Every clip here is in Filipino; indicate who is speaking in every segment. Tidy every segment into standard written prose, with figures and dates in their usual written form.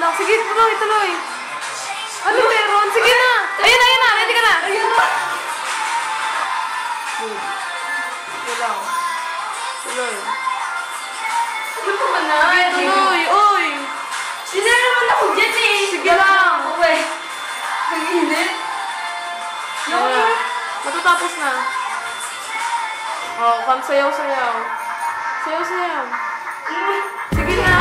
Speaker 1: lang. Sige, tuloy, tuloy. Ano meron? Sige na. Ayun na, ayun na. Ready ka na. Ayun na. Good. Sige lang. Tuloy.
Speaker 2: Ano pa man na?
Speaker 1: Sige, tuloy. Uy.
Speaker 2: Sinira naman ako dyan eh.
Speaker 1: Sige lang.
Speaker 2: Okay. Ang init.
Speaker 1: Wala. Matatapos na. Oh, kam sayaw-sayaw. Sayaw-sayaw. Sige na.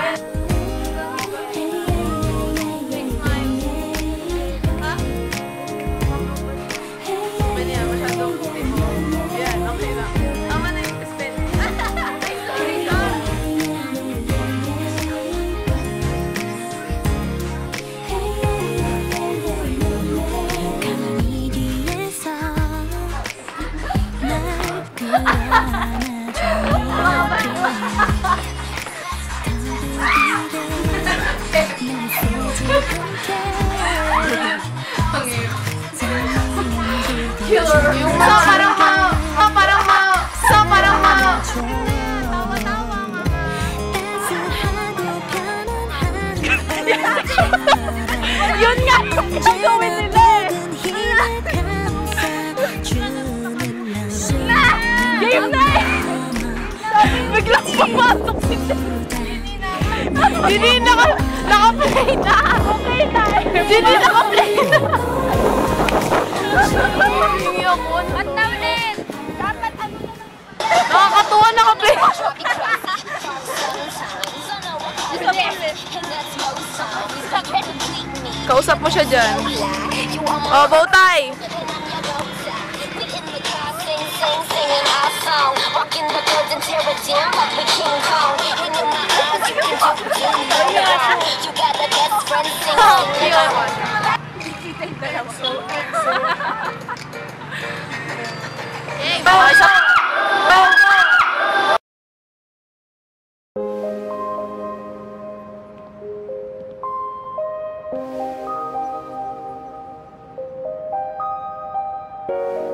Speaker 2: Killer.
Speaker 1: Yung parang tawa-tawa mga. Yun nga yung gagawin nila eh. Game na eh. Biglang pumasok si Hindi naka-play na. Okay na eh. Hindi naka-play na. Hindi ako. At ulit. Dapat ano na lang. Nakakatuwa naka-play. Kausap mo siya dyan. Oh, bow tie.
Speaker 3: Bye.